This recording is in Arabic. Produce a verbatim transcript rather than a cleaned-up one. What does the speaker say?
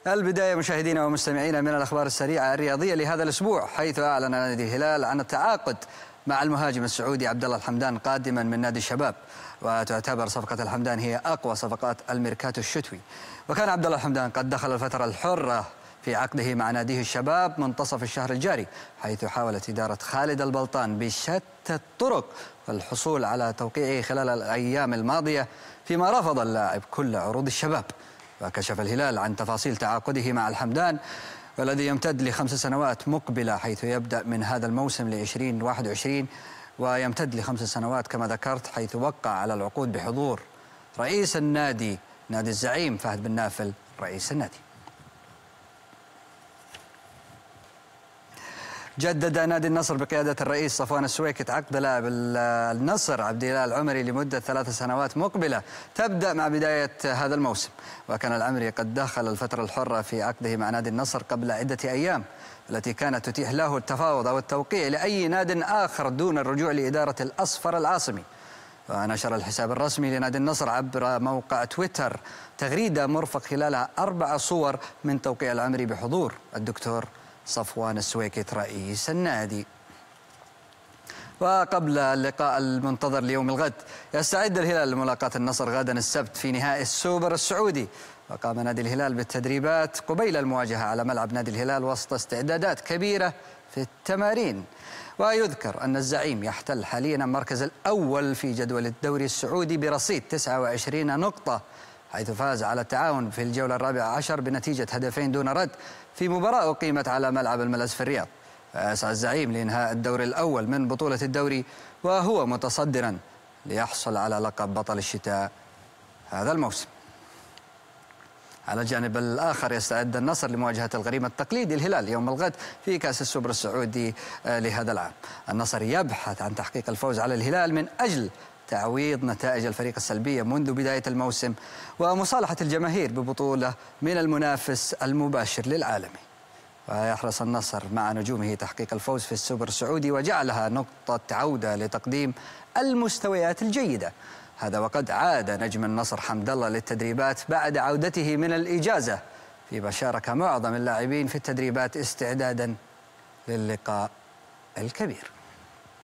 البداية مشاهدينا ومستمعينا من الأخبار السريعة الرياضية لهذا الأسبوع، حيث أعلن نادي الهلال عن التعاقد مع المهاجم السعودي عبد الله الحمدان قادما من نادي الشباب، وتعتبر صفقة الحمدان هي أقوى صفقات الميركاتو الشتوي. وكان عبد الله الحمدان قد دخل الفترة الحرة في عقده مع ناديه الشباب منتصف الشهر الجاري، حيث حاولت إدارة خالد البلطان بشتى الطرق الحصول على توقيعه خلال الأيام الماضية، فيما رفض اللاعب كل عروض الشباب. وكشف الهلال عن تفاصيل تعاقده مع الحمدان والذي يمتد لخمس سنوات مقبلة، حيث يبدأ من هذا الموسم لعشرين واحد وعشرين ويمتد لخمس سنوات كما ذكرت، حيث وقع على العقود بحضور رئيس النادي نادي الزعيم فهد بن نافل رئيس النادي. جدد نادي النصر بقيادة الرئيس صفوان السويكت عقد لاعب النصر عبد الله العمري لمدة ثلاث سنوات مقبلة تبدأ مع بداية هذا الموسم. وكان العمري قد دخل الفترة الحرة في عقده مع نادي النصر قبل عدة أيام، التي كانت تتيح له التفاوض أو التوقيع لأي ناد آخر دون الرجوع لإدارة الأصفر العاصمي. ونشر الحساب الرسمي لنادي النصر عبر موقع تويتر تغريدة مرفق خلالها أربع صور من توقيع العمري بحضور الدكتور صفوان السويكت رئيس النادي. وقبل اللقاء المنتظر ليوم الغد، يستعد الهلال لملاقاة النصر غدا السبت في نهائي السوبر السعودي. وقام نادي الهلال بالتدريبات قبيل المواجهة على ملعب نادي الهلال وسط استعدادات كبيرة في التمارين. ويذكر أن الزعيم يحتل حاليا المركز الأول في جدول الدوري السعودي برصيد تسعة وعشرين نقطة، حيث فاز على التعاون في الجولة الرابعة عشر بنتيجة هدفين دون رد في مباراة أقيمت على ملعب الملز في الرياض. يسعى الزعيم لإنهاء الدور الأول من بطولة الدوري وهو متصدرا ليحصل على لقب بطل الشتاء هذا الموسم. على الجانب الآخر، يستعد النصر لمواجهة الغريم التقليدي الهلال يوم الغد في كأس السوبر السعودي لهذا العام. النصر يبحث عن تحقيق الفوز على الهلال من أجل تعويض نتائج الفريق السلبية منذ بداية الموسم ومصالحة الجماهير ببطولة من المنافس المباشر للعالمي. ويحرص النصر مع نجومه تحقيق الفوز في السوبر السعودي وجعلها نقطة عودة لتقديم المستويات الجيدة. هذا وقد عاد نجم النصر حمد الله للتدريبات بعد عودته من الإجازة، فيما شارك معظم اللاعبين في التدريبات استعدادا للقاء الكبير.